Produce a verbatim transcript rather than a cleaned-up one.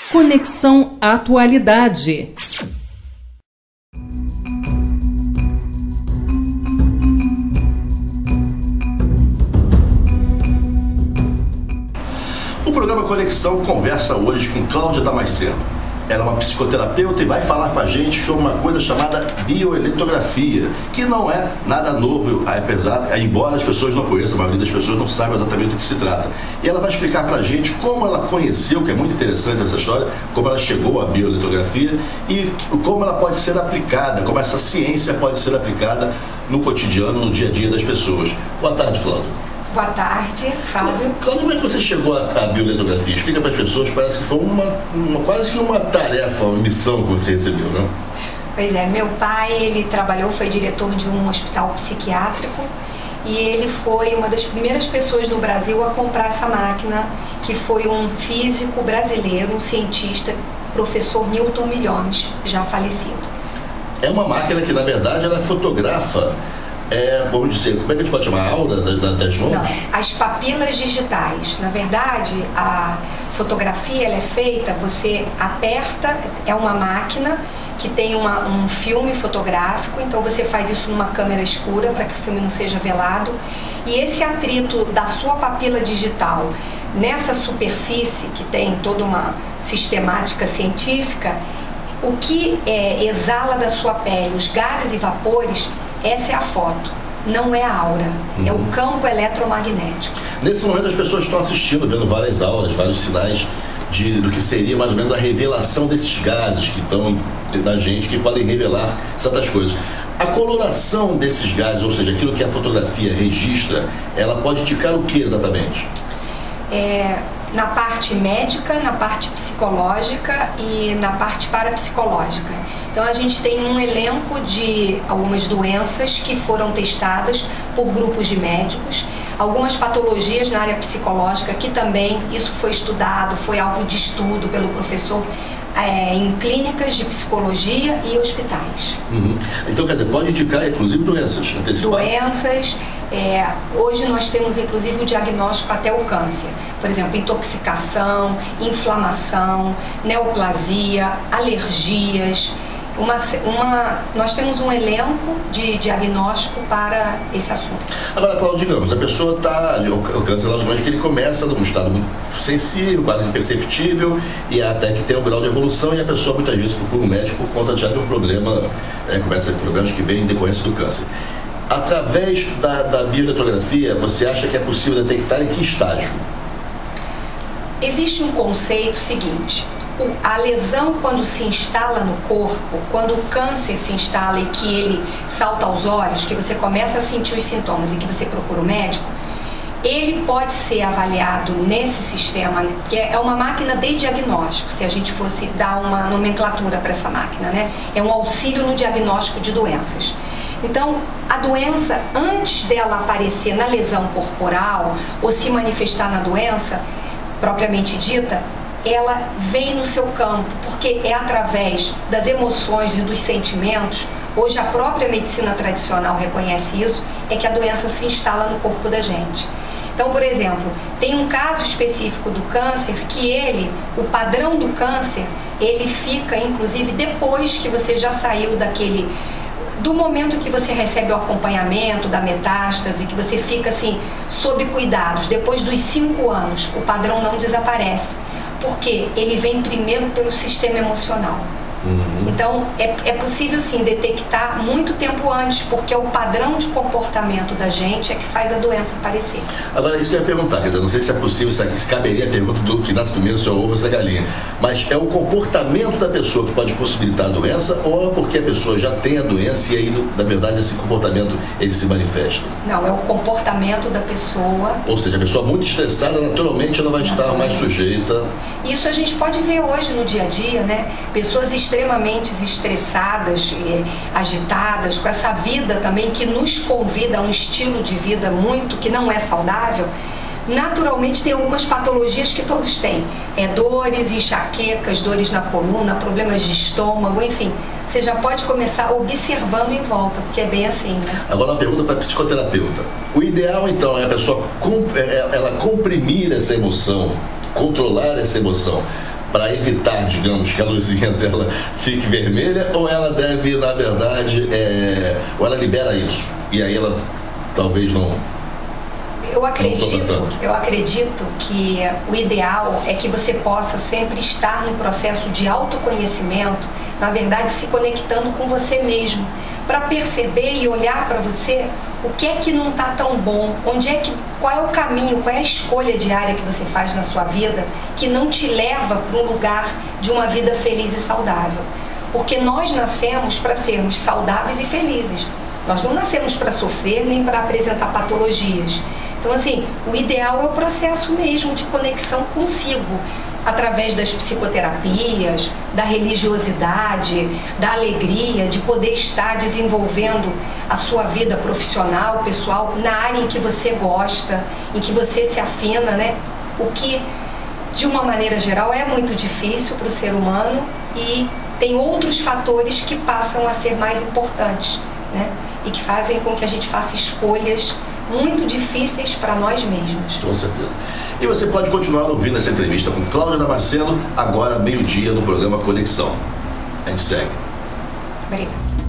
Conexão Atualidade. O programa Conexão conversa hoje com Cláudia Damasceno. Ela é uma psicoterapeuta e vai falar com a gente sobre uma coisa chamada bioeletrografia, que não é nada novo, apesar, embora as pessoas não conheçam, a maioria das pessoas não saiba exatamente do que se trata. E ela vai explicar pra gente como ela conheceu, que é muito interessante essa história, como ela chegou à bioeletrografia e como ela pode ser aplicada, como essa ciência pode ser aplicada no cotidiano, no dia a dia das pessoas. Boa tarde, Cláudia. Boa tarde, Fábio. Cláudia, como é que você chegou à bioeletrografia? Explica para as pessoas, parece que foi uma, uma, quase que uma tarefa, uma missão que você recebeu, né? Pois é, meu pai, ele trabalhou, foi diretor de um hospital psiquiátrico e ele foi uma das primeiras pessoas no Brasil a comprar essa máquina, que foi um físico brasileiro, um cientista, professor Newton Milhomes, já falecido. É uma máquina que, na verdade, ela fotografa, É, vamos dizer, como é que a gente pode chamar? A aura das mãos? Não, as papilas digitais. Na verdade, a fotografia ela é feita, você aperta, é uma máquina que tem uma, um filme fotográfico, então você faz isso numa câmera escura para que o filme não seja velado. E esse atrito da sua papila digital nessa superfície, que tem toda uma sistemática científica, o que é, exala da sua pele, os gases e vapores, essa é a foto, não é a aura, uhum. É o campo eletromagnético. Nesse momento as pessoas estão assistindo, vendo várias auras, vários sinais de, do que seria mais ou menos a revelação desses gases que estão na gente, que podem revelar certas coisas. A coloração desses gases, ou seja, aquilo que a fotografia registra, ela pode indicar o que exatamente? É, na parte médica, na parte psicológica e na parte parapsicológica. Então a gente tem um elenco de algumas doenças que foram testadas por grupos de médicos, algumas patologias na área psicológica que também isso foi estudado, foi alvo de estudo pelo professor é, em clínicas de psicologia e hospitais. Uhum. Então, quer dizer, pode indicar inclusive doenças antecipadas? Doenças, é, hoje nós temos inclusive o diagnóstico até o câncer, por exemplo, intoxicação, inflamação, neoplasia, alergias. Uma, uma, nós temos um elenco de diagnóstico para esse assunto. Agora, Cláudia, digamos, a pessoa está, o câncer, logicamente, que ele começa num estado muito sensível, quase imperceptível, e até que tem um grau de evolução, e a pessoa muitas vezes procura um médico por conta já de um problema, é, começa a ter problemas que vêm em decorrência do câncer. Através da, da bioeletrografia, você acha que é possível detectar em que estágio? Existe um conceito seguinte: a lesão, quando se instala no corpo, quando o câncer se instala e que ele salta aos olhos, que você começa a sentir os sintomas e que você procura o médico, ele pode ser avaliado nesse sistema, que é uma máquina de diagnóstico, se a gente fosse dar uma nomenclatura para essa máquina, né? É um auxílio no diagnóstico de doenças. Então, a doença, antes dela aparecer na lesão corporal ou se manifestar na doença propriamente dita, ela vem no seu campo, porque é através das emoções e dos sentimentos, hoje a própria medicina tradicional reconhece isso, é que a doença se instala no corpo da gente. Então, por exemplo, tem um caso específico do câncer que ele, o padrão do câncer, ele fica inclusive depois que você já saiu daquele... do momento que você recebe o acompanhamento da metástase, que você fica assim, sob cuidados, depois dos cinco anos, o padrão não desaparece, porque ele vem primeiro pelo sistema emocional. Uhum. Então, é, é possível sim detectar muito tempo antes, porque é o padrão de comportamento da gente é que faz a doença aparecer. Agora, isso que eu ia perguntar, quer dizer, não sei se é possível, se, se caberia a pergunta do que nasce primeiro, se é o ovo ou se é a galinha, mas é o comportamento da pessoa que pode possibilitar a doença, ou é porque a pessoa já tem a doença e aí, na verdade, esse comportamento ele se manifesta? Não, é o comportamento da pessoa. Ou seja, a pessoa muito estressada, naturalmente, ela vai estar mais sujeita. Isso a gente pode ver hoje no dia a dia, né? Pessoas extremamente estressadas, agitadas, com essa vida também que nos convida a um estilo de vida muito, que não é saudável. Naturalmente tem algumas patologias que todos têm, é, dores, enxaquecas, dores na coluna, problemas de estômago, enfim. Você já pode começar observando em volta, porque é bem assim, né? Agora uma pergunta para a psicoterapeuta. O ideal então é a pessoa ela comprimir essa emoção, controlar essa emoção, para evitar, digamos, que a luzinha dela fique vermelha, ou ela deve, na verdade, é, ou ela libera isso e aí ela talvez não... Eu acredito, eu acredito que o ideal é que você possa sempre estar no processo de autoconhecimento, na verdade se conectando com você mesmo, para perceber e olhar para você o que é que não está tão bom, onde é que, qual é o caminho, qual é a escolha diária que você faz na sua vida que não te leva para um lugar de uma vida feliz e saudável. Porque nós nascemos para sermos saudáveis e felizes. Nós não nascemos para sofrer nem para apresentar patologias. Então, assim, o ideal é o processo mesmo de conexão consigo, através das psicoterapias, da religiosidade, da alegria, de poder estar desenvolvendo a sua vida profissional, pessoal, na área em que você gosta, em que você se afina, né? O que, de uma maneira geral, é muito difícil para o ser humano e tem outros fatores que passam a ser mais importantes, né? E que fazem com que a gente faça escolhas muito difíceis para nós mesmos. Com certeza. E você pode continuar ouvindo essa entrevista com Cláudia Damasceno, agora meio-dia, no programa Conexão. A gente segue. Obrigada.